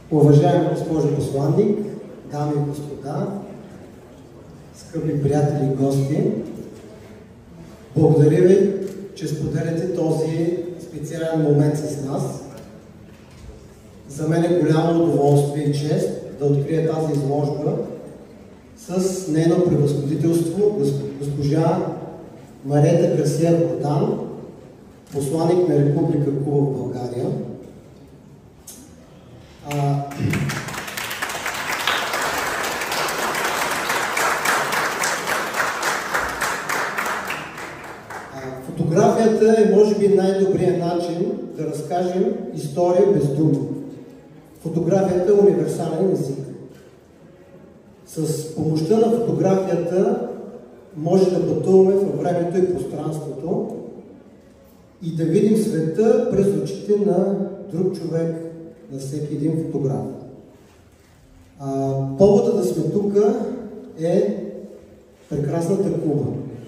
Уважаема госпожо посланник, дами и господа, скъпи приятели и гости, благодаря ви, че споделяте този специален момент с нас. За мен е голямо удоволствие и чест да открия тази изложба с нейно превъзходителство госпожа Марета Грасия-Бордан, посланик на Република Куба в България. Фотографията е може би най-добрият начин да разкажем история без думи. Фотографията е универсален език. С помощта на фотографията може да пътуваме във времето и пространството и да видим света през очите на друг човек, на всеки един фотограф. Повода да сме тук е прекрасната Куба.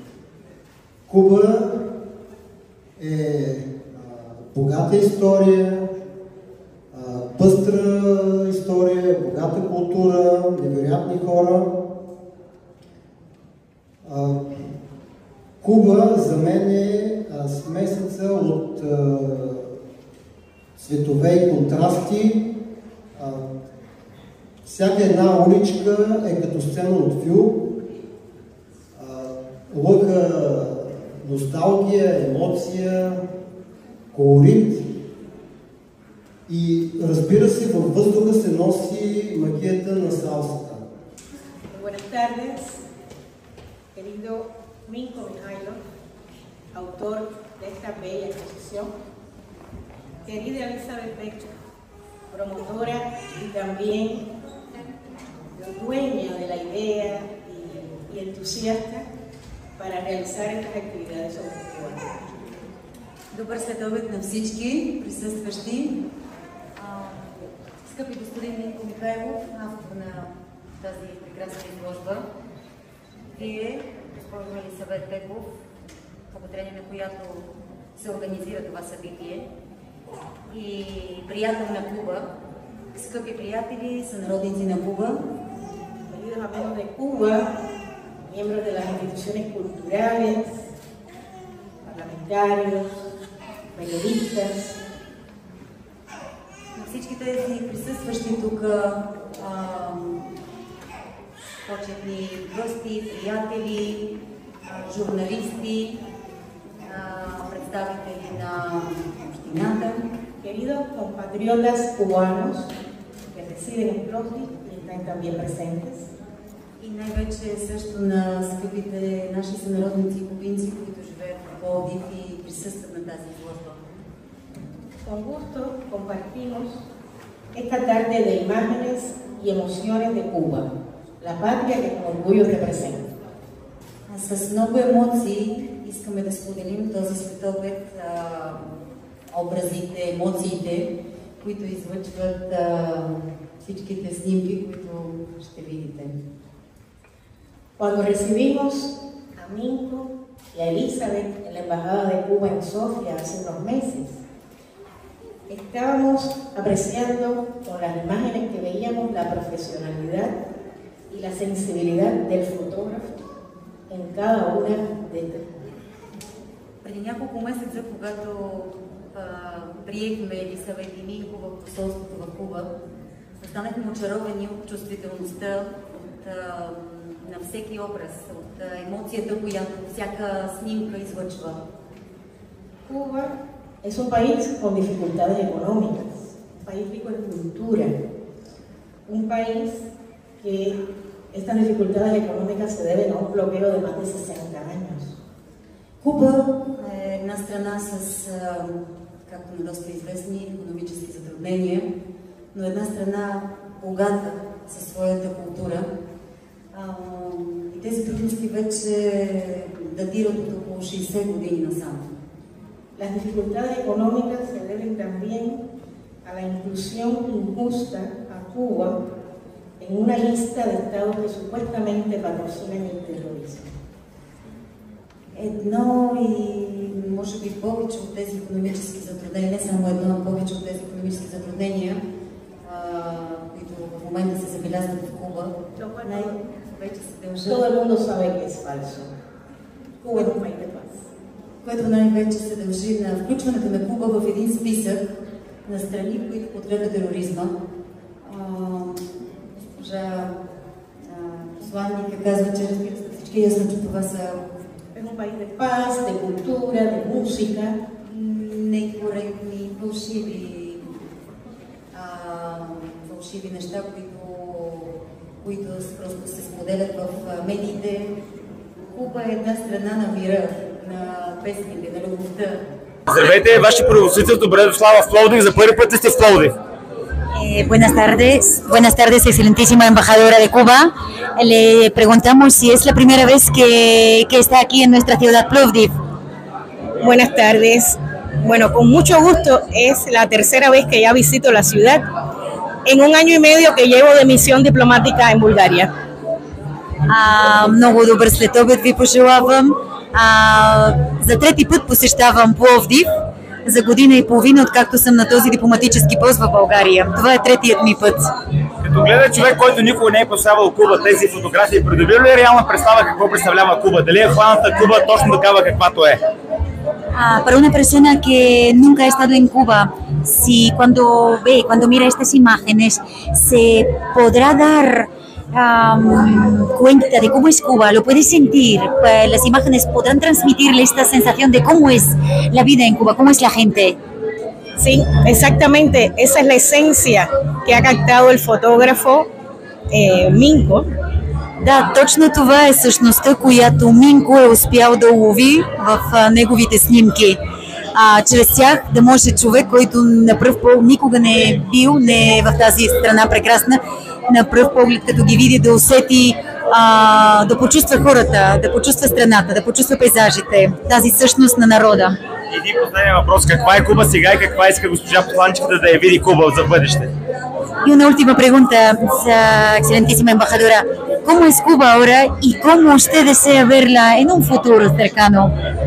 Куба е богата история, пъстра история, богата култура, невероятни хора. Куба за мен е смесица от цветове и контрасти. Всяка една уличка е като сцена от филм. Лъка носталгия, емоция, колорит и разбира се, във въздуха се носи магията на салсата. Buenas tardes, querido Minko Mihailov, autor de esta bella exposición, querida Elizabeth Becker, promotora y también dueña de la idea y entusiasta para realizar estas actividades sobre Cuba. Добър следобед на всички присъстващи. Скъпи господин Минко Михайлов, автор на тази прекрасна изложба, вие, госпожо Елисавет Беков, благодарение на която се организира това събитие, и приятел на Куба, скъпи приятели, сънародници на Куба, queridos amigos de Cuba, miembros de las instituciones culturales, parlamentarios, periodistas. На всички тези присъстващи тук почетни гости, приятели, журналисти, представители на общината, Queridos compatriotas cubanos que residen en Plotli y están también presentes. и най-вече също на скъпите наши сънародници и кубинци, които живеят в Пловдив и присъстват на тази изложба. Con gusto compartimos esta tarde de imágenes y emociones de Cuba, la patria que con orgullo representa. С много емоции искаме да споделим този светоглед, образите, емоциите, които излъчват всичките снимки, които ще видите. Cuando recibimos a Minko y a Elizabeth en la Embajada de Cuba en Sofía hace unos meses, estábamos apreciando con las imágenes que veíamos la profesionalidad y la sensibilidad del fotógrafo en cada una de estas. Преди няколко месеца, когато приехме Елисавет и Минко в посолството в Куба, останахме очаровани от чувствителността, на всеки образ, от емоцията, която всяка снимка излъчва. Cuba es un país con dificultades económicas, un país rico en cultura, un país que estas dificultades económicas se deben a un bloqueo de más de 60 años. Куба е една страна с, както на доста известни, икономически затруднения, но една страна богата със своята култура. И тези трудности вече датират от около 60 години насам. Las dificultades económicas se deben también a la inclusión injusta a Cuba en una lista de estados que supuestamente patrocinan el terrorismo. Едно и може би повече от тези икономически затруднения, не само едно, но повече от тези икономически затруднения влязат в Куба, най-вече се дължи... Todo el mundo sabe que es falso. Cuba es un país de paz. Което най-вече се дължи на включването на Куба в един списък на страни, които подкрепят тероризма. Госпожа посланника казва, че разбира се всички ясно, че това са Es un país de paz, de cultura, de música. некоректни, фалшиви неща, които просто се споделят в медиите. Куба е една страна на мира, на песните, на любовта. Здравейте, Ваше Превъзходителство, добре дошла в Пловдив. За първи път сте в Пловдив. Buenas tardes, excelentísima embajadora de Cuba. Le preguntamos si es la primera vez que está aquí en nuestra ciudad Plovdiv. Buenas tardes. Bueno, con mucho gusto, es la tercera vez que ya visito la ciudad en un año y medio que llevo de misión diplomática en Bulgaria. Много добър следобед ви пожелавам. За трети път посещавам Пловдив. За година и половина, откакто съм на този дипломатически пост в България. Това е третият ми път. Като гледа човек, който никога не е посявал Куба, тези фотографии, придобива ли реална представа какво представлява Куба? Дали е хваната Куба точно такава каквато е? Para una persona que nunca ha estado en Cuba, si cuando mira estas imágenes, se podrá dar cuenta de cómo es Cuba, lo puede sentir, las imágenes podrán transmitirle esta sensación de cómo es la vida en Cuba, cómo es la gente. Sí, exactamente, esa es la esencia que ha captado el fotógrafo Minko. Да, точно това е същността, която Минко е успял да улови в неговите снимки. Чрез тях да може човек, който на пръв поглед никога не е бил, не е в тази страна прекрасна, на пръв поглед като ги види, да усети, да почувства хората, да почувства страната, да почувства пейзажите, тази същност на народа. Един последен въпрос. Каква е Куба сега и каква иска госпожа посланчиката да я види Куба за бъдеще? Y una última pregunta, excelentísima embajadora. ¿Cómo es Cuba ahora y cómo usted desea verla en un futuro cercano?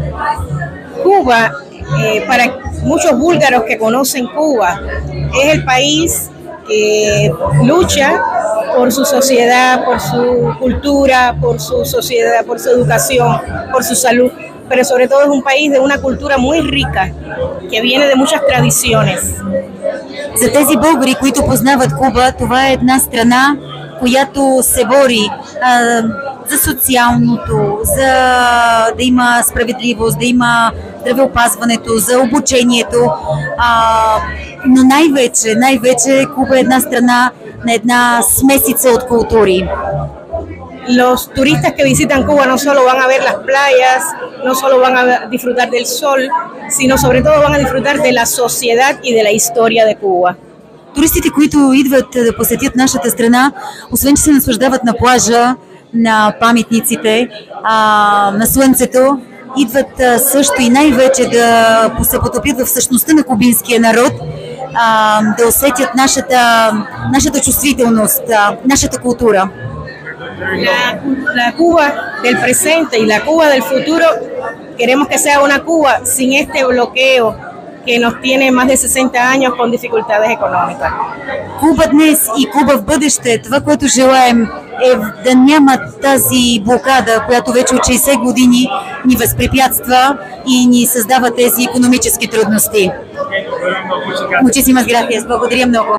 Cuba, para muchos búlgaros que conocen Cuba, es el país que lucha por su sociedad, por su cultura, por su sociedad, por su educación, por su salud, pero sobre todo es un país de una cultura muy rica, que viene de muchas tradiciones. За тези българи, които познават Куба, това е една страна, която се бори за социалното, за да има справедливост, да има здравеопазването, за обучението, но най-вече Куба е една страна на една смесица от култури. Los turistas que visitan Cuba no solo van a ver las playas, no solo van a disfrutar del sol, sino sobre todo van a disfrutar de la sociedad y de la historia de Cuba. Туристите, които идват да посетят нашата страна, освен че се наслаждават на плажа, на паметниците, на слънцето, идват също и най-вече да се потопят в същността на кубинския народ, да усетят нашата чувствителност, нашата култура. La Cuba del presente y la Cuba del futuro, queremos que sea una Cuba sin este bloqueo que nos tiene más de 60 años con dificultades económicas. Куба днес и Куба в бъдеще, това, което желаем, е да няма тази блокада, която вече от 60 години ни възпрепятства и ни създава тези икономически трудности. Muchísimas gracias. Благодаря много.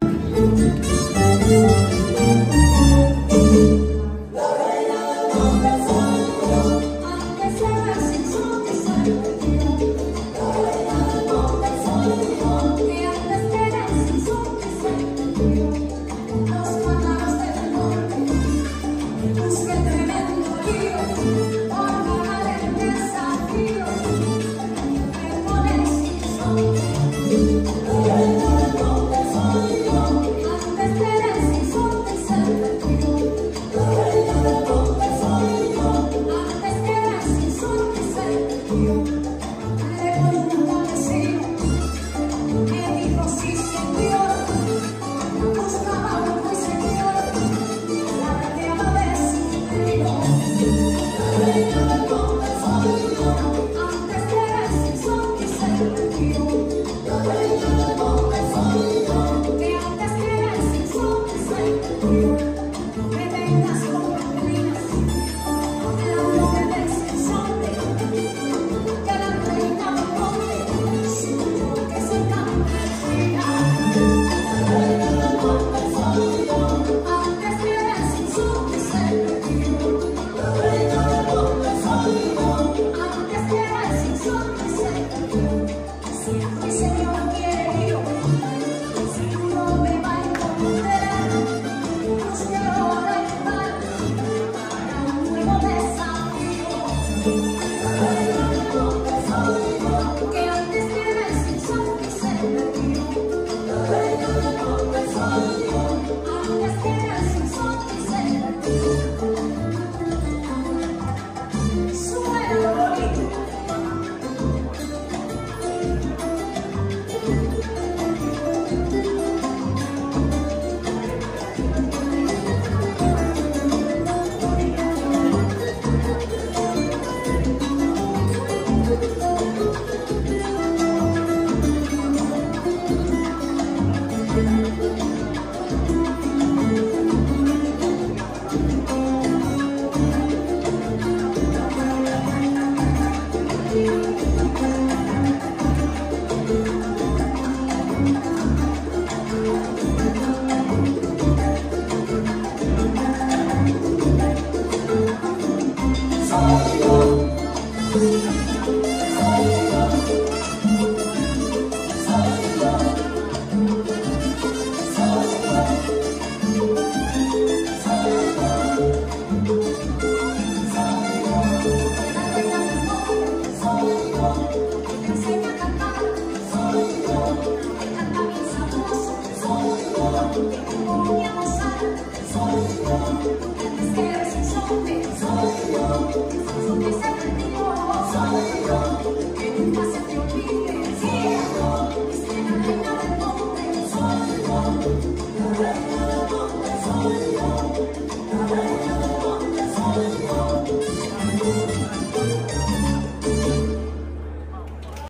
Soy yo,